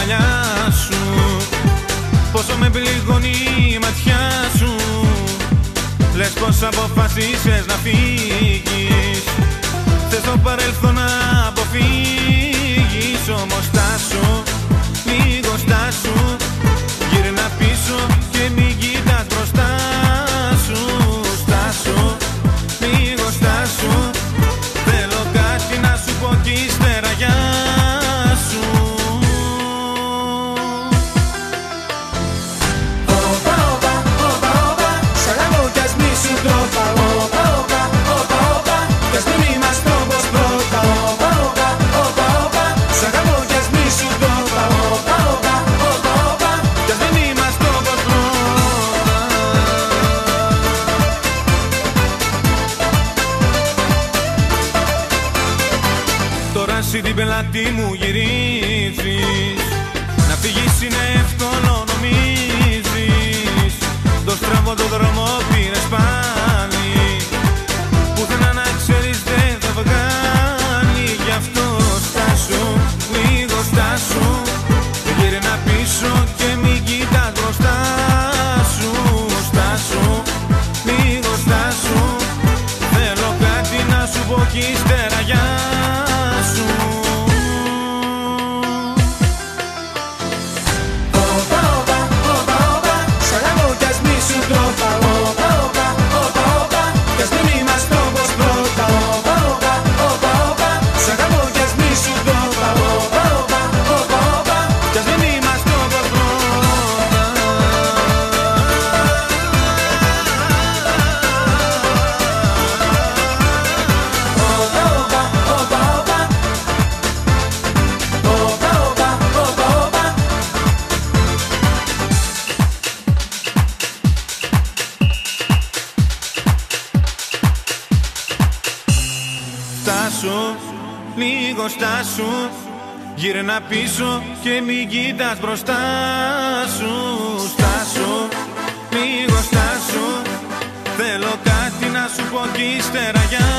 αγκαλιά σου. Πόσο με πληγώνει η ματιά σου. Λες πως αποφασίσες να φύγεις. Θες το παρελθόν να αποφύγεις. Όμως στάσου, λίγο στάσου. Γύρνα πίσω και μην κοιτάς μπροστά σου. Στάσου, λίγο στάσου. Θέλω κάτι να σου πω κι ύστερα γεια σου. Όπα, όπα, όπα, όπα. Σ' αγαπώ κι ας μη σου τρόπα. Όπα, όπα, όπα, όπα. Κι ας μην είμαστε όπως πρώτα. Όπα, όπα, όπα, όπα. Σ' αγαπώ κι ας μη σου τρόπα. Όπα, όπα, όπα, όπα. Κι ας μην είμαστε όπως πρώτα. Τώρα εσύ την πελάτη μου γυρίζεις. Να φύγεις είναι εύκολο νομίζεις. Το στραβό το δρόμο πήρες πάλι. Πουθενά να ξέρεις δεν θα βγάλει. Γι' αυτό στάσου, λίγο στάσου. Γύρνα πίσω και μην κοιτάς μπροστά σου. Στάσου, λίγο στάσου. Θέλω κάτι να σου πω κι ύστερα γεια σου. Όπα, όπα, όπα, όπα. Σ' αγαπώ κι ας μη σου τρόπα. Όπα, όπα, όπα, όπα. Κι ας μην είμαστε όπως πρώτα. Όπα, όπα, όπα, όπα. Σ' αγαπώ κι ας μη σου τρόπα. Όπα, όπα, όπα, όπα. Κι ας μην είμαστε όπως πρώτα. Όπα, όπα, όπα, όπα. Όπα, όπα, όπα, όπα. Στάσου, λίγο στάσου. Γύρνα πίσω και μην κοιτάς μπροστά σου. Στάσου, λίγο στάσου. Θέλω κάτι να σου πω κι ύστερα γεια